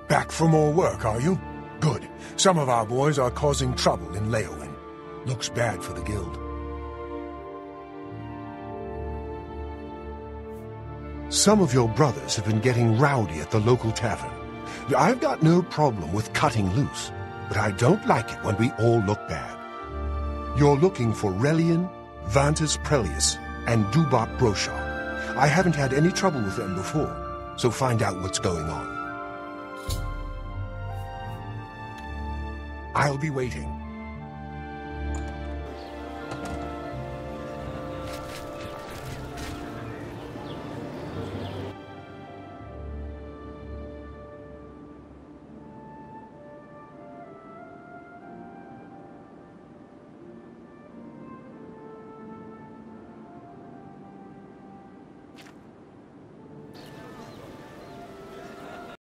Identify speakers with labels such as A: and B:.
A: Back for more work, are you? Good. Some of our boys are causing trouble in Leowin. Looks bad for the guild. Some of your brothers have been getting rowdy at the local tavern. I've got no problem with cutting loose, but I don't like it when we all look bad. You're looking for Relian, Vantus Prelius, and Dubak Broshar. I haven't had any trouble with them before, so find out what's going on. I'll be waiting.